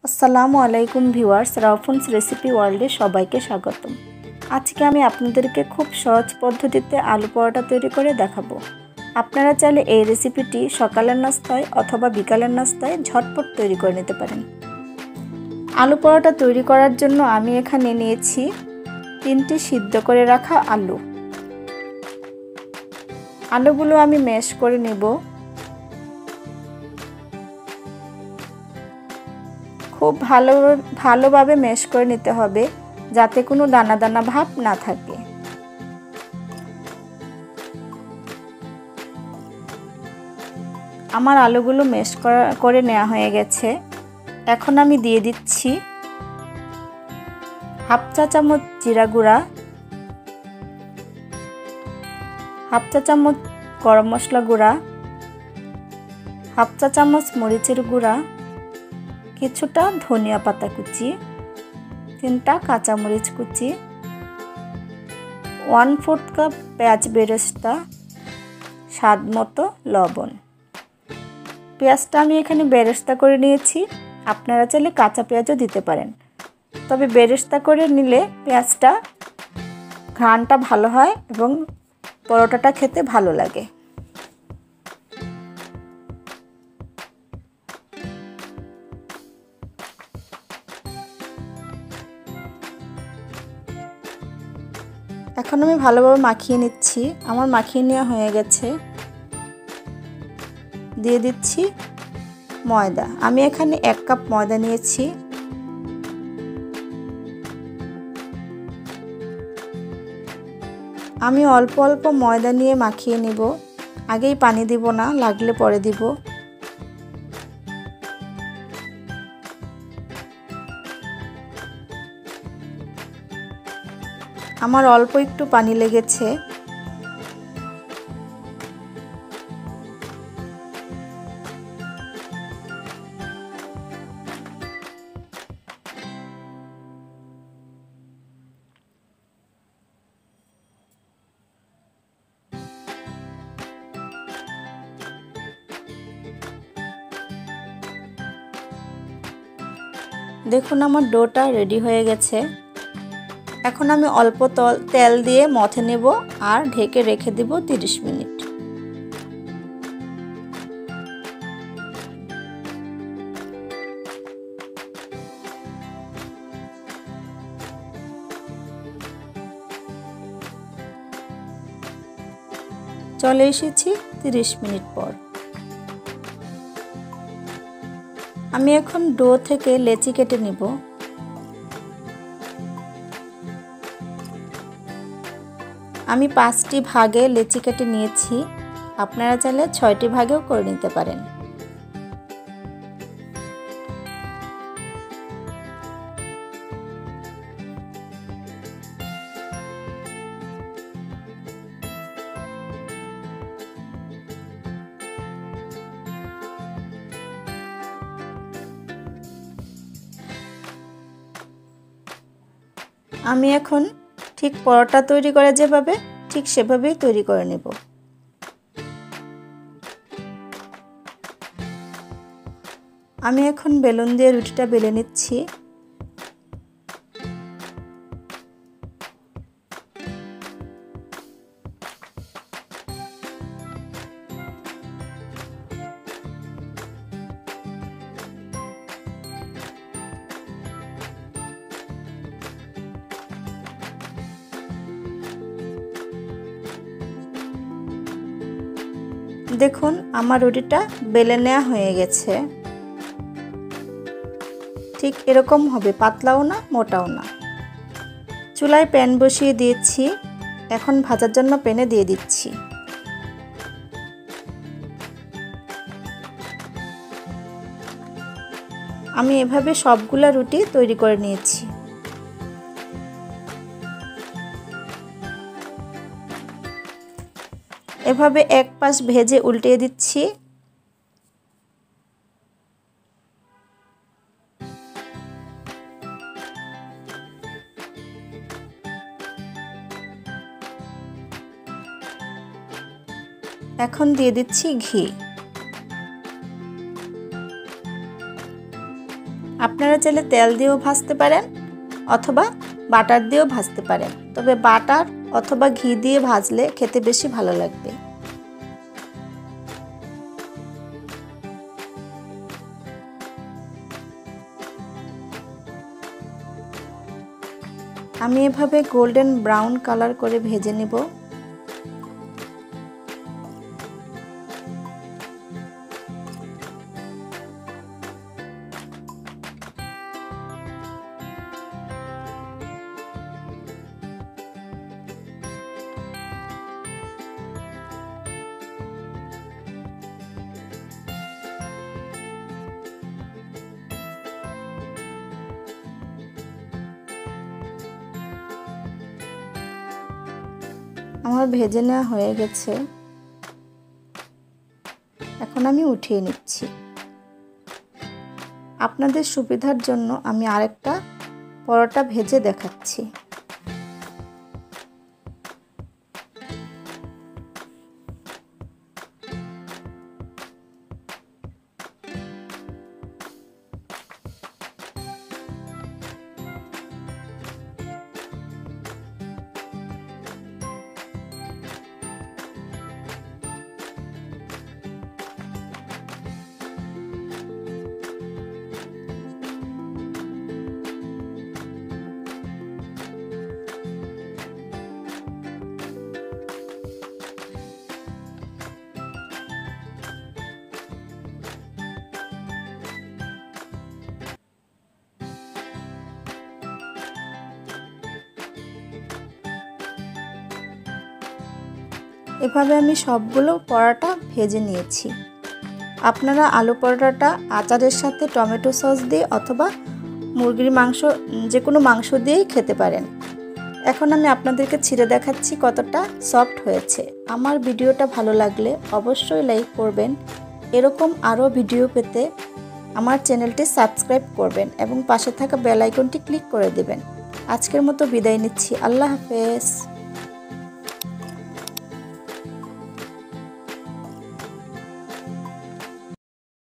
আসসালামু আলাইকুম viewers, রাউফুন্স recipe ওয়ার্ল্ডে সবাইকে স্বাগতম। আজকে আমি আপনাদেরকে খুব সহজ পদ্ধতিতে আলু পরোটা তৈরি করে দেখাবো। আপনারা চাইলে এই রেসিপিটি সকালের নাস্তায় অথবা বিকালের নাস্তায় ঝটপট তৈরি করে নিতে পারেন। আলু পরোটা তৈরি করার জন্য আমি এখানে নিয়েছি 3টি সিদ্ধ করে রাখা আলু। আলুগুলো আমি ম্যাশ করে নেব। খুব ভালোভাবে ম্যাশ করে নিতে হবে যাতে কোনো দানা দানা ভাব না থাকে। আমার আলুগুলো ম্যাশ করে নেওয়া হয়ে গেছে। এখন আমি দিয়ে দিচ্ছি হাফ চা চামচ জিরা গুঁড়া, হাফ চা চামচ গরম মশলা গুঁড়া, হাফ চা চামচ মরিচের গুঁড়া, কিছুটা ধনিয়া পাতা কুচি, 3টা কাঁচামরিচ কুচি, 1/4 কাপ পেঁয়াজ বেরেস্তা, স্বাদ মতো লবণ। পেঁয়াজটা আমি এখানে বেরেস্তা করে নিয়েছি, আপনারা চাইলে কাঁচা পেঁয়াজও দিতে পারেন, তবে বেরেস্তা করে নিলে পেঁয়াজটা ঘ্রাণটা ভালো হয় এবং পরোটাটা খেতে ভালো লাগে। এখন আমি ভালোভাবে মাখিয়ে নিচ্ছি। আমার মাখিয়ে নেওয়া হয়ে গেছে। দিয়ে দিচ্ছি ময়দা। আমি এখানে 1 কাপ ময়দা নিয়েছি। আমি অল্প অল্প ময়দা নিয়ে মাখিয়ে নিব, আগেই পানি দিব না, লাগলে পরে দিব। আমার অল্প একটু পানি লেগেছে। দেখুন আমার ডোটা রেডি হয়ে গেছে। এখন আমি অল্প তেল দিয়ে মথে নেব আর ঢেকে রেখে দেব 30 মিনিট। চলে এসেছি 30 মিনিট পর। আমি এখন ডো থেকে লেচি কেটে নিব। আমি 5টি ভাগে লেচি কেটে নিয়েছি, আপনারা চাইলে 6টি ভাগেও করে নিতে পারেন। আমি এখন ঠিক পরোটা তৈরি করে যেভাবে, ঠিক সেভাবেই তৈরি করে নেব। আমি এখন বেলুন দিয়ে রুটিটা বেলে নিচ্ছি। দেখুন আমার রুটিটা বেলে নেওয়া হয়ে গেছে। ঠিক এরকম হবে, পাতলাও না মোটাও না। চুলায় প্যান বসিয়ে দিয়েছি, এখন ভাজার জন্য প্যানে দিয়ে দিচ্ছি। আমি এভাবে সবগুলা রুটি তৈরি করে নিয়েছি। এভাবে এক পাশ ভেজে উল্টিয়ে দিচ্ছি। এখন দিয়ে দিচ্ছি ঘি। আপনারা চাইলে তেল দিয়েও ভাজতে পারেন অথবা বাটার দিয়েও ভাজতে পারেন, তবে বাটার অথবা ঘি দিয়ে ভাজলে খেতে বেশি ভালো লাগবে। আমি এভাবে গোল্ডেন ব্রাউন কালার করে ভেজে নেব। আমার ভেজে নেওয়া হয়ে গেছে, এখন আমি উঠিয়ে নিচ্ছি। আপনাদের সুবিধার জন্য আমি আরেকটা পরোটা ভেজে দেখাচ্ছি। এভাবে আমি সবগুলো পরোটা ভেজে নিয়েছি। আপনারা আলু পরোটাটা আচারের সাথে টমেটো সস দিয়ে অথবা মুরগির মাংস, যে কোনো মাংস দিয়েই খেতে পারেন। এখন আমি আপনাদেরকে ছিঁড়ে দেখাচ্ছি কতটা সফট হয়েছে। আমার ভিডিওটা ভালো লাগলে অবশ্যই লাইক করবেন। এরকম আরও ভিডিও পেতে আমার চ্যানেলটি সাবস্ক্রাইব করবেন এবং পাশে থাকা বেল আইকনটি ক্লিক করে দেবেন। আজকের মতো বিদায় নিচ্ছি। আল্লাহ হাফেজ।